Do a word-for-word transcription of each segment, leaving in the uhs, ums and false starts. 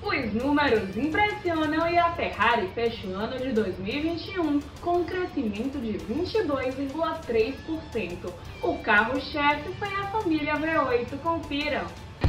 Os números impressionam e a Ferrari fecha o ano de dois mil e vinte e um com um crescimento de vinte e dois vírgula três por cento. O carro-chefe foi a família V oito, confiram!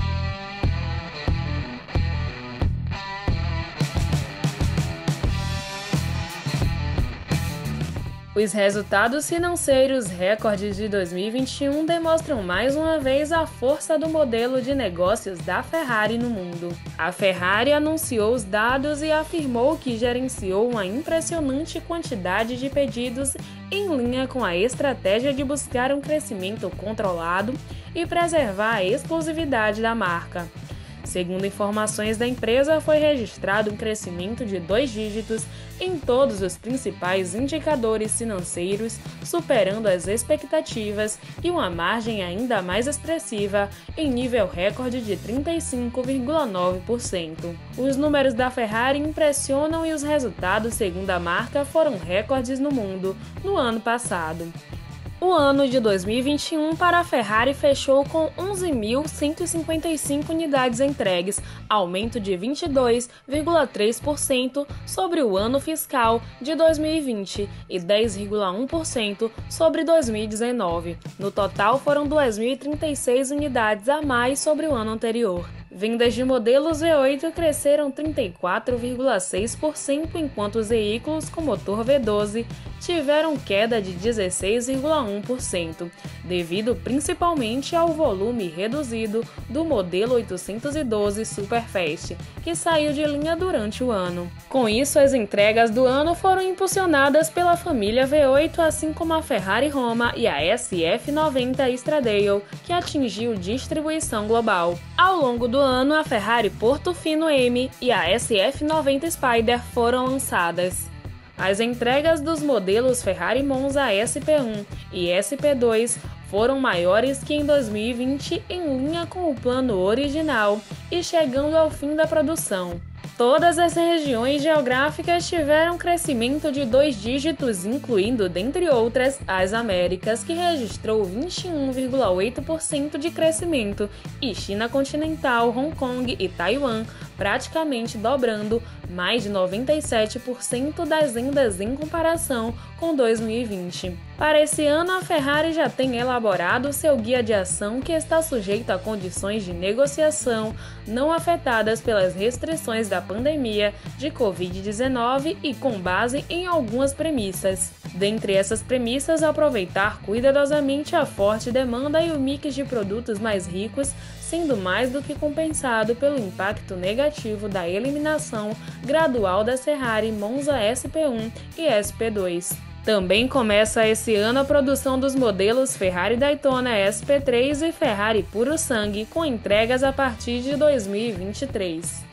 Os resultados financeiros recordes de dois mil e vinte e um demonstram mais uma vez a força do modelo de negócios da Ferrari no mundo. A Ferrari anunciou os dados e afirmou que gerenciou uma impressionante quantidade de pedidos em linha com a estratégia de buscar um crescimento controlado e preservar a exclusividade da marca. Segundo informações da empresa, foi registrado um crescimento de dois dígitos em todos os principais indicadores financeiros, superando as expectativas, e uma margem ainda mais expressiva, em nível recorde de trinta e cinco vírgula nove por cento. Os números da Ferrari impressionam e os resultados, segundo a marca, foram recordes no mundo no ano passado. O ano de dois mil e vinte e um para a Ferrari fechou com onze mil cento e cinquenta e cinco unidades entregues, aumento de vinte e dois vírgula três por cento sobre o ano fiscal de dois mil e vinte e dez vírgula um por cento sobre dois mil e dezenove. No total, foram duas mil e trinta e seis unidades a mais sobre o ano anterior. Vendas de modelos V oito cresceram trinta e quatro vírgula seis por cento, enquanto os veículos com motor V doze tiveram queda de dezesseis vírgula um por cento, devido principalmente ao volume reduzido do modelo oitocentos e doze Superfast, que saiu de linha durante o ano. Com isso, as entregas do ano foram impulsionadas pela família V oito, assim como a Ferrari Roma e a S F noventa Stradale, que atingiu distribuição global. Ao longo do ano, a Ferrari Portofino M e a S F noventa Spider foram lançadas. As entregas dos modelos Ferrari Monza S P um e S P dois foram maiores que em dois mil e vinte, em linha com o plano original e chegando ao fim da produção. Todas as regiões geográficas tiveram crescimento de dois dígitos, incluindo, dentre outras, as Américas, que registrou vinte e um vírgula oito por cento de crescimento, e China continental, Hong Kong e Taiwan, praticamente dobrando mais de noventa e sete por cento das vendas em comparação com dois mil e vinte. Para esse ano, a Ferrari já tem elaborado seu guia de ação, que está sujeito a condições de negociação não afetadas pelas restrições da pandemia de covid dezenove e com base em algumas premissas. Dentre essas premissas, aproveitar cuidadosamente a forte demanda e o mix de produtos mais ricos, sendo mais do que compensado pelo impacto negativo da eliminação gradual da Ferrari Monza S P um e S P dois. Também começa esse ano a produção dos modelos Ferrari Daytona S P três e Ferrari Puro Sangue, com entregas a partir de dois mil e vinte e três.